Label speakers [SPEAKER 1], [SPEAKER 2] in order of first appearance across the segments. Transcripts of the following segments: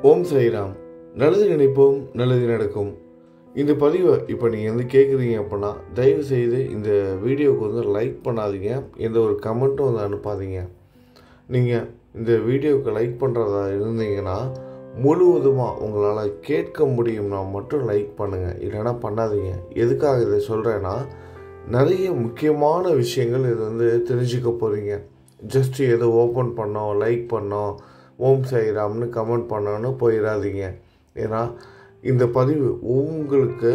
[SPEAKER 1] ஓம் சாய்ராம். நல்லது நினைப்போம், நல்லது நடக்கும். இந்த பதிவை இப்போ நீங்கள் கேட்குறீங்க அப்படின்னா தயவு செய்து இந்த வீடியோவுக்கு லைக் பண்ணாதீங்க, எந்த ஒரு கமெண்ட்டும் அனுப்பாதீங்க. நீங்கள் இந்த வீடியோவுக்கு லைக் பண்ணுறதா இருந்தீங்கன்னா முழுவதுமாக உங்களால் கேட்க முடியும்னா மட்டும் லைக் பண்ணுங்கள், இல்லைன்னா பண்ணாதீங்க. எதுக்காக இதை சொல்கிறேன்னா, நிறைய முக்கியமான விஷயங்கள் இது தெரிஞ்சுக்க போகிறீங்க. ஜஸ்ட் ஏதோ ஓப்பன் பண்ணோம், லைக் பண்ணோம், ஓம் சாய்ராம்னு கமெண்ட் பண்ணோன்னு போயிடாதீங்க. ஏன்னா இந்த பதிவு உங்களுக்கு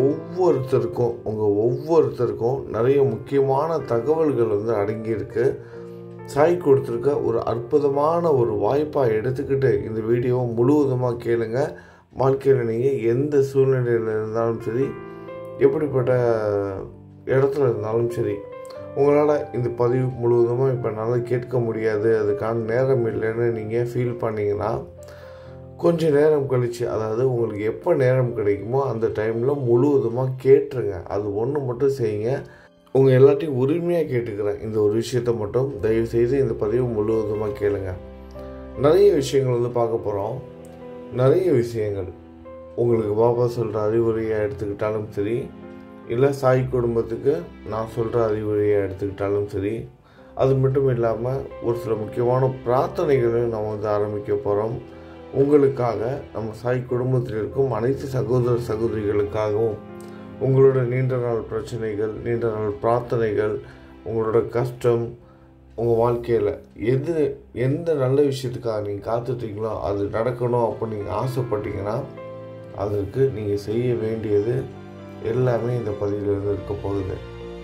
[SPEAKER 1] ஒவ்வொருத்தருக்கும் நிறைய முக்கியமான தகவல்கள் அடங்கியிருக்கு. சாய் கொடுத்துருக்க ஒரு அற்புதமான ஒரு வாய்ப்பாக எடுத்துக்கிட்டு இந்த வீடியோவை முழுவதுமாக கேளுங்க. வாழ்க்கையில் நீங்கள் எந்த சூழ்நிலையில் இருந்தாலும் சரி, எப்படிப்பட்ட இடத்துல இருந்தாலும் சரி, உங்களால் இந்த பதிவு முழுவதுமாக இப்போ என்னால் கேட்க முடியாது, அதுக்கான நேரம் இல்லைன்னு நீங்கள் ஃபீல் பண்ணிங்கன்னா கொஞ்சம் நேரம் கழித்து, அதாவது உங்களுக்கு எப்போ நேரம் கிடைக்குமோ அந்த டைமில் முழுவதுமாக கேட்டுருங்க. அது ஒன்று மட்டும் செய்யுங்க. உங்கள் எல்லாத்தையும் உரிமையாக கேட்டுக்கிறேன். இந்த ஒரு விஷயத்தை மட்டும் தயவுசெய்து இந்த பதிவு முழுவதுமாக கேளுங்க. நிறைய விஷயங்கள் பார்க்க போகிறோம். நிறைய விஷயங்கள் உங்களுக்கு பாபா சொல்கிற அறிவுரையாக எடுத்துக்கிட்டாலும் சரி, இல்லை சாய் குடும்பத்துக்கு நான் சொல்கிற அறிவுரையை எடுத்துக்கிட்டாலும் சரி, அது மட்டும் இல்லாமல் ஒரு சில முக்கியமான பிரார்த்தனைகளையும் நம்ம ஆரம்பிக்க போகிறோம். உங்களுக்காக, நம்ம சாய் குடும்பத்தில் இருக்கும் அனைத்து சகோதர சகோதரிகளுக்காகவும், உங்களோட நீண்ட நாள் பிரச்சனைகள், நீண்ட நாள் பிரார்த்தனைகள், உங்களோட கஷ்டம், உங்கள் வாழ்க்கையில் எந்த நல்ல விஷயத்துக்காக நீங்கள் காத்துட்டீங்களோ அது நடக்கணும் அப்படின்னு நீங்கள் ஆசைப்பட்டீங்கன்னா அதற்கு நீங்கள் செய்ய வேண்டியது எல்லாமே இந்த பதிவிலிருந்து இருக்க போகுது.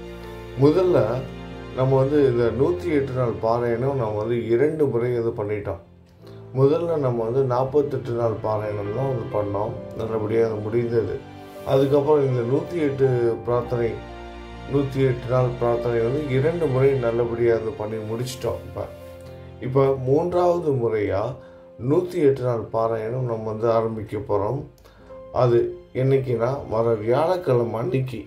[SPEAKER 1] முதல்ல நம்ம இந்த 108 நாள் பாராயணம் நம்ம 2 முறை பண்ணிட்டோம். முதல்ல நம்ம 48 நாள் பாராயணம் தான் பண்ணோம். நல்லபடியாக அது முடிந்தது. அதுக்கப்புறம் இந்த 108 பிரார்த்தனை, 108 நாள் பிரார்த்தனை 2 முறை நல்லபடியாக பண்ணி முடிச்சிட்டோம். இப்போ 3வது முறையாக 108 நாள் பாராயணம் நம்ம ஆரம்பிக்க போகிறோம். அது என்னைக்குன்னா, வர வியாழக்கிழமை அன்னைக்கு,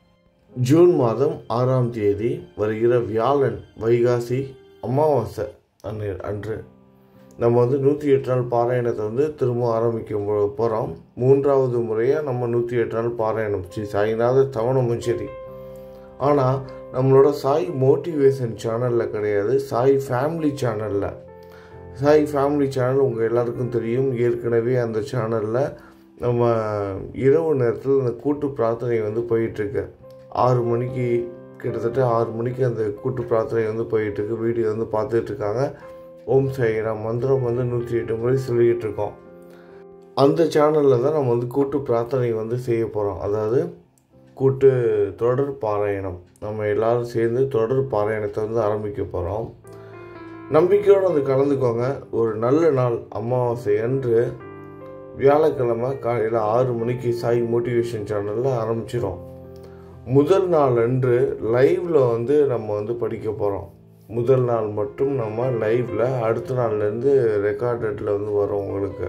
[SPEAKER 1] ஜூன் மாதம் 6ஆம் தேதி வருகிற வியாழன், வைகாசி அமாவாசை அன்று நம்ம 108 நாள் பாராயணத்தை திரும்ப ஆரம்பிக்க போகிறோம். 3வது முறையாக நம்ம 108 நாள் பாராயணம் ஸ்ரீ சாய்நாத தவணமஞ்சரி. ஆனால் நம்மளோட சாய் மோட்டிவேஷன் சேனலில் கிடையாது, சாய் ஃபேமிலி சேனலில். சாய் ஃபேமிலி சேனல் உங்கள் எல்லாருக்கும் தெரியும். ஏற்கனவே அந்த சேனலில் நம்ம இரவு நேரத்தில் அந்த கூட்டு பிரார்த்தனை போயிட்டுருக்கு. 6 மணிக்கு, கிட்டத்தட்ட 6 மணிக்கு அந்த கூட்டு பிரார்த்தனை போயிட்டுருக்கு. வீடியோ பார்த்துட்ருக்காங்க. ஓம் சாய்ராம் மந்திரம் 108 முறை சொல்லிக்கிட்டு இருக்கோம். அந்த சேனலில் தான் நம்ம கூட்டு பிரார்த்தனை செய்ய போகிறோம். அதாவது கூட்டு தொடர் பாராயணம். நம்ம எல்லோரும் சேர்ந்து தொடர் பாராயணத்தை ஆரம்பிக்க போகிறோம். நம்பிக்கையோடு கலந்துக்கோங்க. ஒரு நல்ல நாள், அமாவாசை அன்று வியாழக்கிழமை காலையில் 6 மணிக்கு சாய் மோட்டிவேஷன் சேனலில் ஆரம்பிச்சிடும். முதல் நாள் அன்று லைவில் நம்ம படிக்க போகிறோம். முதல் நாள் மட்டும் நம்ம லைவில், அடுத்த நாள்லேருந்து ரெக்கார்டடில் வரும். உங்களுக்கு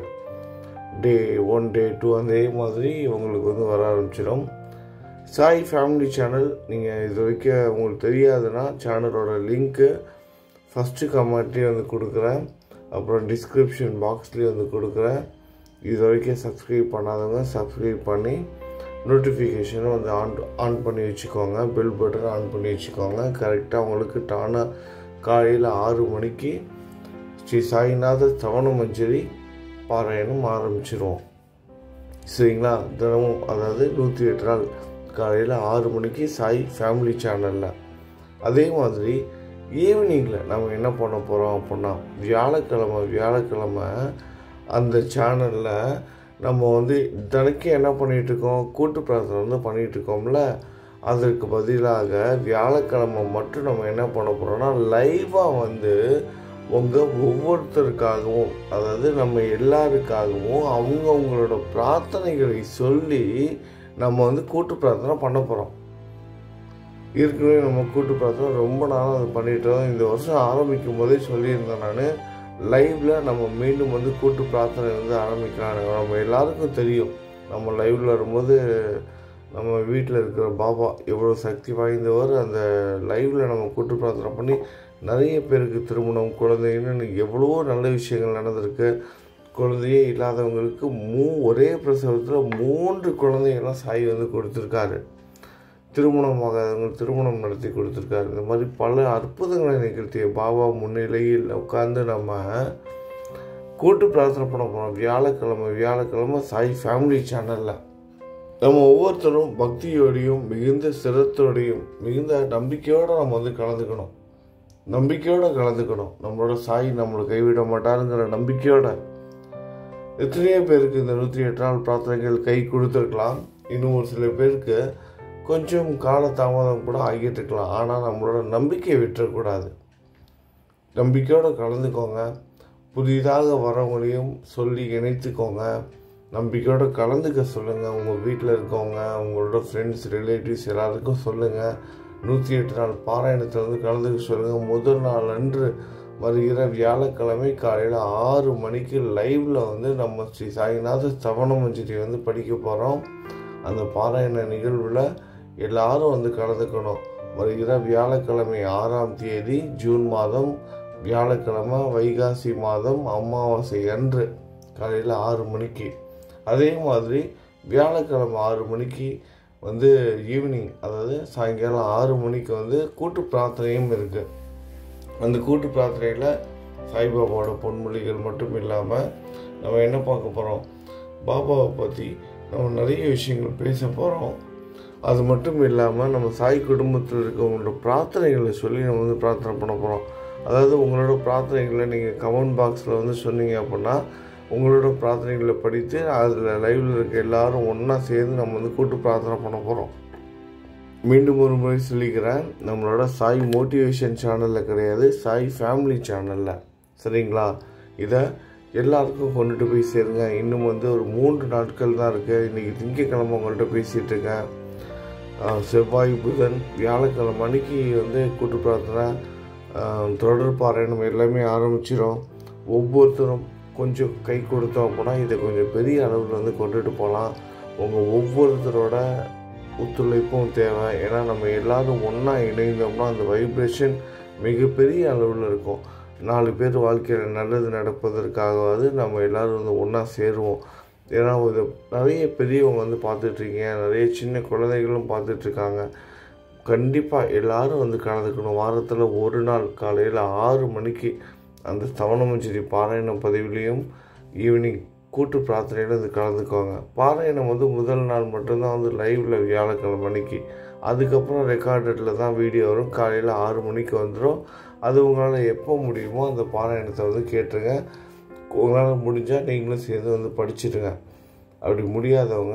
[SPEAKER 1] டே 1, டே 2 அதே மாதிரி உங்களுக்கு வர ஆரம்பிச்சிடும். சாய் ஃபேமிலி சேனல் நீங்கள் இது வரைக்கும் உங்களுக்கு தெரியாதுன்னா சேனலோட லிங்க்கு ஃபஸ்ட்டு கமெண்ட்லேயே கொடுக்குறேன், அப்புறம் டிஸ்கிரிப்ஷன் பாக்ஸ்லேயே கொடுக்குறேன். இது வரைக்கும் சப்ஸ்கிரைப் பண்ணாதவங்க சப்ஸ்கிரைப் பண்ணி நோட்டிஃபிகேஷனை ஆன் பண்ணி வச்சுக்கோங்க. பெல் பட்டன் ஆன் பண்ணி வச்சுக்கோங்க. கரெக்டாக உங்களுக்கு காலையில் 6 மணிக்கு ஸ்ரீ சாய்நாத தவணமஞ்சரி பாராயணம் ஆரம்பிச்சிருவோம். சரிங்களா? தினமும், அதாவது 108 நாள் காலையில் 6 மணிக்கு சாய் ஃபேமிலி சேனலில். அதே மாதிரி ஈவினிங்கில் நம்ம என்ன பண்ண போகிறோம் அப்படின்னா, வியாழக்கிழமை அந்த சேனலில் நம்ம தினக்கு என்ன பண்ணிகிட்ருக்கோம், கூட்டு பிரார்த்தனை பண்ணிகிட்ருக்கோம்ல. அதற்கு பதிலாக வியாழக்கிழமை மட்டும் நம்ம என்ன பண்ண போகிறோம்னா, லைவாக உங்கள் ஒவ்வொருத்தருக்காகவும், அதாவது நம்ம எல்லாருக்காகவும் அவங்களோட பிரார்த்தனைகளை சொல்லி நம்ம கூட்டு பிரார்த்தனை பண்ண போகிறோம். ஏற்கனவே நம்ம கூட்டு பிரார்த்தனை ரொம்ப நாளாக அது பண்ணிட்டோம். இந்த வருஷம் ஆரம்பிக்கும் போதே சொல்லியிருந்தேன் நான், லைவில் நம்ம மீண்டும் கூட்டு பிரார்த்தனை ஆரம்பிக்கலாம். நம்ம எல்லாருக்கும் தெரியும், நம்ம லைவில் வரும்போது நம்ம வீட்டில் இருக்கிற பாபா எவ்வளோ சக்தி வாய்ந்தவர். அந்த லைவில் நம்ம கூட்டு பிரார்த்தனை பண்ணி நிறைய பேருக்கு திருமணம், குழந்தைன்னு எவ்வளவோ நல்ல விஷயங்கள் நடந்திருக்கு. குழந்தையே இல்லாதவங்களுக்கு ஒரே பிரசவத்தில் 3 குழந்தைகள்லாம் சாய் வந்து கொடுத்துருக்காரு. திருமணமாகாதவங்க திருமணம் நடத்தி கொடுத்துருக்காரு. இந்த மாதிரி பல அற்புதங்களை நிகழ்த்திய பாபா முன்னிலையில் உட்காந்து நம்ம கூட்டு பிரார்த்தனை பண்ண போகிறோம். வியாழக்கிழமை சாய் ஃபேமிலி சேனலில் நம்ம ஒவ்வொருத்தரும் பக்தியோடையும் மிகுந்த சிரத்தோடையும் மிகுந்த நம்பிக்கையோடு நம்ம வந்து கலந்துக்கணும். நம்மளோட சாய் நம்மளை கைவிட மாட்டாருங்கிற நம்பிக்கையோட. எத்தனையோ பேருக்கு இந்த 108 நாள் பிரார்த்தனைகள் கை கொடுத்துருக்கலாம். இன்னும் ஒரு சில பேருக்கு கொஞ்சம் காலதாமதம் கூட ஆகிட்டு இருக்கலாம். ஆனால் நம்மளோட நம்பிக்கையை விட்டுறக்கூடாது. நம்பிக்கையோடு கலந்துக்கோங்க. புதிதாக வரவங்களையும் சொல்லி இணைத்துக்கோங்க. நம்பிக்கையோடு கலந்துக்க சொல்லுங்கள். உங்கள் வீட்டில் இருக்கவங்க, உங்களோட ஃப்ரெண்ட்ஸ், ரிலேட்டிவ்ஸ் எல்லாருக்கும் சொல்லுங்கள். 108 நாள் பாராயணத்தில் வந்து கலந்துக்க சொல்லுங்கள். முதல் நாள் அன்று வருகிற வியாழக்கிழமை காலையில் 6 மணிக்கு லைவில் வந்து நம்ம ஸ்ரீ சாய்நாத ஸ்தவன மஞ்சரி வந்து படிக்க போகிறோம். அந்த பாராயண நிகழ்வில் எல்லாரும் வந்து கலந்துக்கணும். வருகிற வியாழக்கிழமை 6ஆம் தேதி ஜூன் மாதம் வியாழக்கிழமை வைகாசி மாதம் அமாவாசை அன்று காலையில் 6 மணிக்கு. அதே மாதிரி வியாழக்கிழமை 6 மணிக்கு வந்து ஈவினிங், அதாவது சாயங்காலம் 6 மணிக்கு வந்து கூட்டு பிரார்த்தனையும் இருக்குது. அந்த கூட்டு பிரார்த்தனையில் சாய்பாபாவோட பொன்மொழிகள் மட்டும் இல்லாமல் நம்ம என்ன பார்க்க போகிறோம், பாபாவை பற்றி நம்ம நிறைய விஷயங்கள் பேச போகிறோம். அது மட்டும் இல்லாமல் நம்ம சாய் குடும்பத்தில் இருக்கவங்களோட பிரார்த்தனைகளை சொல்லி நம்ம வந்து பிரார்த்தனை பண்ண போகிறோம். அதாவது உங்களோட பிரார்த்தனைகளை நீங்கள் கமெண்ட் பாக்ஸில் வந்து சொன்னீங்க அப்படின்னா உங்களோட பிரார்த்தனைகளை படித்து அதில் லைவில் இருக்க எல்லாரும் ஒன்றா சேர்ந்து நம்ம வந்து கூட்டு பிரார்த்தனை பண்ண போகிறோம். மீண்டும் ஒரு முறை சொல்லிக்கிறேன், நம்மளோட சாய் மோட்டிவேஷன் சேனலில் கிடையாது, சாய் ஃபேமிலி சேனலில். சரிங்களா? இதை எல்லாருக்கும் கொண்டுட்டு போய் சேருங்க. இன்னும் வந்து ஒரு 3 நாட்கள் தான் இருக்குது. இன்றைக்கி திங்கட்கிழமை உங்கள்கிட்ட பேசிகிட்டு இருக்கேன். செவ்வாய், புதன், வியாழக்கிழமை அன்னைக்கு வந்து கூட்டு பிரார்த்தனை, தொடர் பாராயணம் எல்லாமே ஆரம்பிச்சிடும். ஒவ்வொருத்தரும் கொஞ்சம் கை கொடுத்தோம் அப்படின்னா இதை கொஞ்சம் பெரிய அளவில் வந்து கொண்டுட்டு போகலாம். உங்கள் ஒவ்வொருத்தரோட ஒத்துழைப்பும் தேவை. ஏன்னா நம்ம எல்லோரும் ஒன்றா இணைந்தோம்னா அந்த வைப்ரேஷன் மிகப்பெரிய அளவில் இருக்கும். 4 பேர் வாழ்க்கையில் நல்லது நடப்பதற்காகவாது நம்ம எல்லோரும் வந்து ஒன்றா சேருவோம். ஏன்னா இது நிறைய பெரியவங்க வந்து பார்த்துட்ருக்கீங்க, நிறைய சின்ன குழந்தைகளும் பார்த்துட்ருக்காங்க. கண்டிப்பாக எல்லோரும் வந்து கலந்துக்கணும். வாரத்தில் ஒரு நாள் காலையில் 6 மணிக்கு அந்த ஸ்தவன மஞ்சரி பாராயணம் பதிவுலேயும் ஈவினிங் கூட்டு பிரார்த்தனையில் வந்து கலந்துக்குவாங்க. பாராயணம் வந்து முதல் நாள் மட்டும்தான் வந்து லைவில் வியாழக்கிழமை மணிக்கு. அதுக்கப்புறம் ரெக்கார்டடில் தான் வீடியோ வரும். காலையில் 6 மணிக்கு வந்துடும். அது உங்களால் எப்போ முடியுமோ அந்த பாராயணத்தை வந்து கேட்டுருங்க. உங்களால் முடிஞ்சால் நீங்களும் சேர்ந்து வந்து படிச்சுடுங்க. அப்படி முடியாதவங்க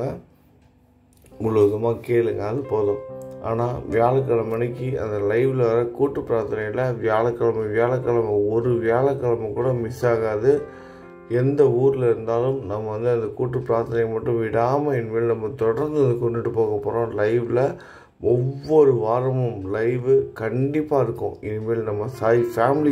[SPEAKER 1] முழுவதுமாக கேளுங்க, அது போதும். ஆனால் வியாழக்கிழமை அன்னைக்கு அந்த லைவில் வர கூட்டு பிரார்த்தனையில் வியாழக்கிழமை ஒரு வியாழக்கிழமை கூட மிஸ் ஆகாது. எந்த ஊரில் இருந்தாலும் நம்ம வந்து அந்த கூட்டு பிரார்த்தனையை மட்டும் விடாமல் இனிமேல் நம்ம தொடர்ந்து கொண்டுட்டு போக போகிறோம். லைவில் ஒவ்வொரு வாரமும் லைவு கண்டிப்பாக இருக்கும். இனிமேல் நம்ம சாய் ஃபேமிலி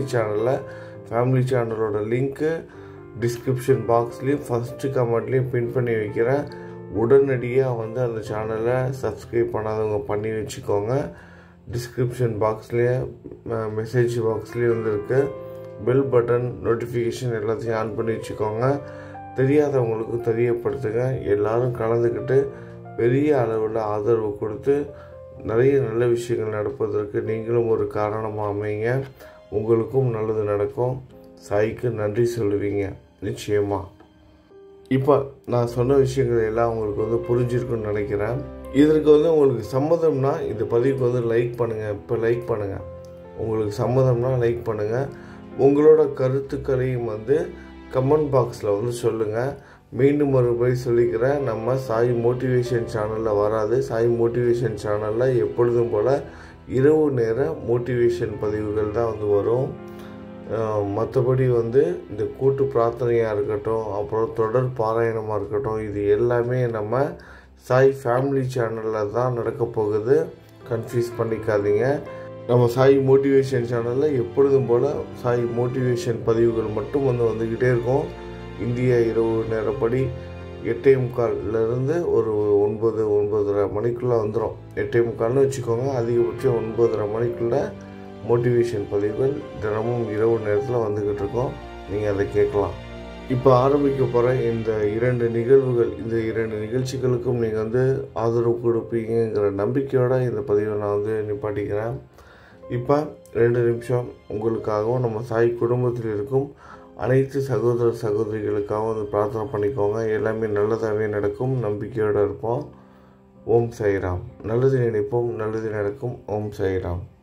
[SPEAKER 1] சேனலோட லிங்க்கு டிஸ்கிரிப்ஷன் பாக்ஸ்லேயும் ஃபஸ்ட்டு கமெண்ட்லேயும் பின் பண்ணி வைக்கிறேன். உடனடியாக வந்து அந்த சேனலை சப்ஸ்கிரைப் பண்ணாதவங்க பண்ணி வச்சுக்கோங்க. டிஸ்கிரிப்ஷன் பாக்ஸ்லேயே மெசேஜ் பாக்ஸ்லேயே வந்துருக்கு. பெல் பட்டன் நோட்டிஃபிகேஷன் எல்லாத்தையும் ஆன் பண்ணி வச்சுக்கோங்க. தெரியாதவங்களுக்கு தெரியப்படுத்துங்க. எல்லோரும் கலந்துக்கிட்டு பெரிய அளவில் ஆதரவு கொடுத்து நிறைய நல்ல விஷயங்கள் நடப்பதற்கு நீங்களும் ஒரு காரணமாக அமைங்க. உங்களுக்கும் நல்லது நடக்கும். சாய்க்கு நன்றி சொல்லுவீங்க நிச்சயமாக. இப்போ நான் சொன்ன விஷயங்கள் எல்லாம் உங்களுக்கு வந்து புரிஞ்சிருக்குன்னு நினைக்கிறேன். இதற்கு வந்து உங்களுக்கு சம்மதம்னா இந்த பதிவுக்கு வந்து லைக் பண்ணுங்கள். இப்போ லைக் பண்ணுங்கள். உங்களுக்கு சம்மதம்னா லைக் பண்ணுங்கள். உங்களோட கருத்துக்களையும் வந்து கமெண்ட் பாக்ஸில் வந்து சொல்லுங்கள். மீண்டும் ஒரு முறை சொல்லிக்கிறேன், நம்ம சாய் மோட்டிவேஷன் சேனலில் வராது. சாய் மோட்டிவேஷன் சேனலில் எப்பொழுதும் போல் இரவு நேர மோட்டிவேஷன் பதிவுகள் தான் வந்து வரும். மற்றபடி வந்து இந்த கூட்டு பிரார்த்தனையாக இருக்கட்டும், அப்புறம் தொடர் பாராயணமாக இருக்கட்டும், இது எல்லாமே நம்ம சாய் ஃபேமிலி சேனலில் தான் நடக்க போகுது. கன்ஃபியூஸ் பண்ணிக்காதீங்க. நம்ம சாய் மோட்டிவேஷன் சேனலில் எப்பொழுதும் போல் சாய் மோட்டிவேஷன் பதிவுகள் மட்டும் வந்துக்கிட்டே இருக்கும். இந்திய இரவு நேரப்படி 8:45 ஒரு 9-9:30 மணிக்குள்ளே வந்துடும். 8:45 வச்சுக்கோங்க. அதிகபட்சம் 9:30 மணிக்குள்ளே மோட்டிவேஷன் பதிவுகள் தினமும் இரவு நேரத்தில் வந்துக்கிட்டு இருக்கோம். நீங்கள் அதை கேட்கலாம். இப்போ ஆரம்பிக்க போகிற இந்த 2 நிகழ்வுகள், இந்த 2 நிகழ்ச்சிகளுக்கும் நீங்கள் ஆதரவு கொடுப்பீங்கிற நம்பிக்கையோடு இந்த பதிவை நான் நிப்பாட்டிக்கிறேன். இப்போ 2 நிமிஷம் உங்களுக்காகவும் நம்ம சாய் குடும்பத்தில் இருக்கும் அனைத்து சகோதர சகோதரிகளுக்காகவும் பிரார்த்தனை பண்ணிக்கோங்க. எல்லாமே நல்லதாகவே நடக்கும், நம்பிக்கையோடு இருப்போம். ஓம் சாய்ராம். நல்லது நினைப்போம், நல்லது நடக்கும். ஓம் சாய்ராம்.